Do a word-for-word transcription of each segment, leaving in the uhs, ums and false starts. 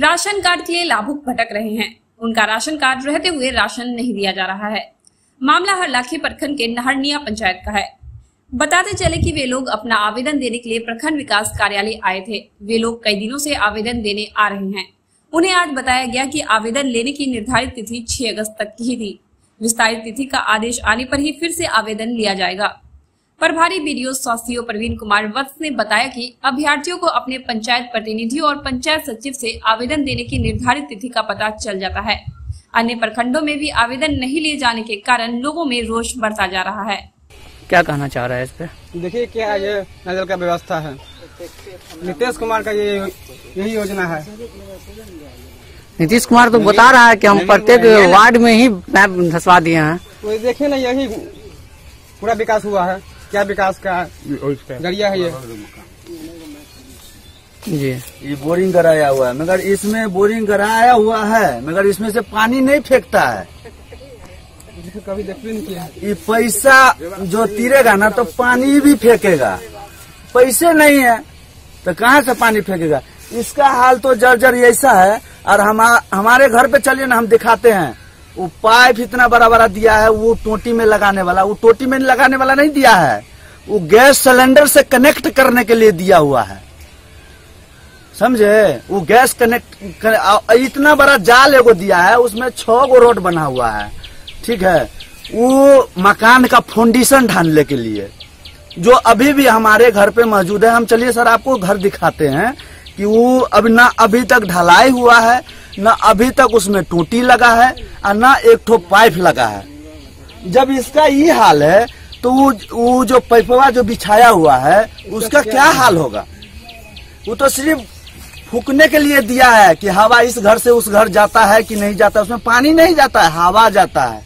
Ration card के लिए लाभुक भटक रहे हैं। उनका राशन कार्ड रहते हुए राशन नहीं दिया जा रहा है। मामला हरलाखी प्रखंड के नहरनिया पंचायत का है। बताते चले कि वे लोग अपना आवेदन देने के लिए प्रखंड विकास कार्यालय आए थे। वे लोग कई दिनों से आवेदन देने आ रहे हैं। उन्हें आज बताया गया कि आवेदन लेने की निर्धारित तिथि छह अगस्त तक की ही थी। विस्तारित तिथि का आदेश आने पर ही फिर से आवेदन लिया जाएगा। प्रभारी बीडीओ स्वास्थ्य प्रवीण कुमार वत्स ने बताया कि अभ्यर्थियों को अपने पंचायत प्रतिनिधियों और पंचायत सचिव से आवेदन देने की निर्धारित तिथि का पता चल जाता है। अन्य प्रखंडों में भी आवेदन नहीं लिए जाने के कारण लोगों में रोष बढ़ता जा रहा है। क्या कहना चाह रहा है इस पे? देखिए क्या ये नजर का व्यवस्था है। नीतीश कुमार का ये यही योजना है। नीतीश कुमार तो बता रहा है कि हम प्रत्येक वार्ड में ही मैप धसवा दिए हैं। तो देखिए ना, यही पूरा विकास हुआ है। क्या विकास का जरिया है ये जी। ये बोरिंग कराया हुआ है, मगर इसमें बोरिंग कराया हुआ है मगर इसमें से पानी नहीं फेंकता है। कभी देख भी नहीं किया। ये पैसा जो तीरेगा ना तो पानी भी फेंकेगा। पैसे नहीं है तो कहाँ से पानी फेंकेगा। इसका हाल तो जर्जर ऐसा है। और हम हमारे घर पे चलिए ना, हम दिखाते हैं। वो पाइप इतना बड़ा बड़ा दिया है, वो टोटी में लगाने वाला, वो टोटी में लगाने वाला नहीं दिया है, वो गैस सिलेंडर से कनेक्ट करने के लिए दिया हुआ है, समझे। वो गैस कनेक्ट कर, इतना बड़ा जाल एगो दिया है, उसमें छह गो रोड बना हुआ है, ठीक है। वो मकान का फाउंडेशन ढालने के लिए जो अभी भी हमारे घर पे मौजूद है। हम चलिए सर आपको घर दिखाते हैं कि वो अब ना अभी तक ढलाई हुआ है, न अभी तक उसमें टूटी लगा है और न एक ठो पाइप लगा है। जब इसका ये हाल है तो वो, वो जो पाइपवा जो बिछाया हुआ है उसका क्या हाल होगा। वो तो सिर्फ फूकने के लिए दिया है कि हवा इस घर से उस घर जाता है कि नहीं जाता। उसमें पानी नहीं जाता है, हवा जाता है,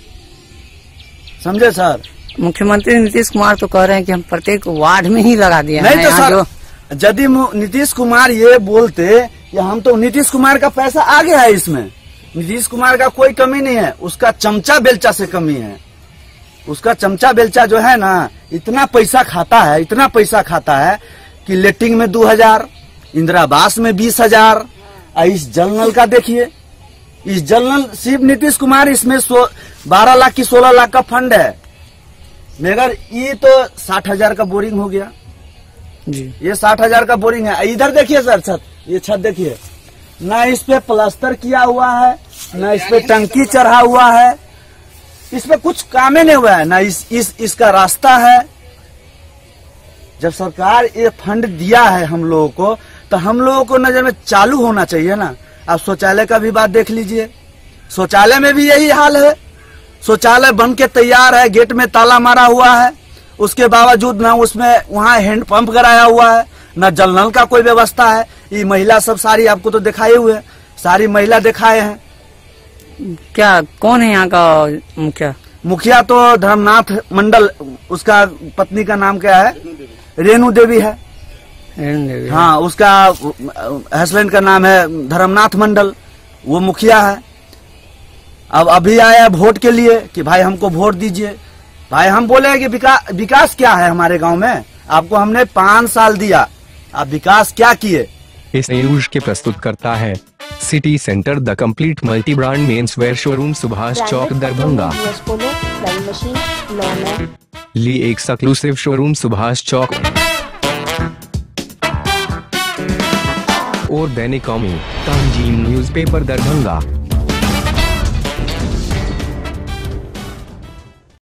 समझे सर। मुख्यमंत्री नीतीश कुमार तो कह रहे हैं कि हम प्रत्येक वार्ड में ही लगा दिए नहीं तो सर, यदि नीतीश कुमार ये बोलते कि हम तो, नीतीश कुमार का पैसा आ गया है इसमें। नीतीश कुमार का कोई कमी नहीं है, उसका चमचा बेलचा से कमी है। उसका चमचा बेलचा जो है ना, इतना पैसा खाता है, इतना पैसा खाता है कि लेटरिंग में दो हजार, इंदिरा आवास में बीस हजार, और इस जल नल का देखिए, इस जल नल सिर्फ नीतीश कुमार इसमें बारह लाख की सोलह लाख का फंड है, मगर ये तो साठ हजार का बोरिंग हो गया जी। ये साठ हजार का बोरिंग है। इधर देखिए सर, छत, ये छत देखिए, ना इस पे प्लास्टर किया हुआ है, ना इस पे टंकी चढ़ा हुआ है, इस पे कुछ काम ही नहीं हुआ है, ना इस, इस इसका रास्ता है। जब सरकार ये फंड दिया है हम लोगों को, तो हम लोगों को नजर में चालू होना चाहिए ना। आप शौचालय का भी बात देख लीजिए, शौचालय में भी यही हाल है। शौचालय बन के तैयार है, गेट में ताला मारा हुआ है, उसके बावजूद ना उसमें वहाँ हैंड पंप कराया हुआ है, न जल नल का कोई व्यवस्था है। ये महिला सब सारी आपको तो दिखाए हुए, सारी महिला दिखाए हैं। क्या कौन है यहाँ का मुखिया? मुखिया तो धर्मनाथ मंडल, उसका पत्नी का नाम क्या है, रेणु देवी है। रेणु देवी, हाँ, उसका हस्बैंड का नाम है धर्मनाथ मंडल, वो मुखिया है। अब अभी आया वोट के लिए कि भाई हमको वोट दीजिए। भाई हम बोले कि विकास विकास क्या है हमारे गांव में, आपको हमने पाँच साल दिया, आप विकास क्या किए। इस न्यूज के प्रस्तुत करता है city centre the complete multi brand men's wear showroom, Subhash Chowk, Darbhanga. ली एक एक्सक्लूसिव शोरूम, सुभाष चौक और दैनिक कौमी, तंजीम न्यूज़पेपर, दरभंगा।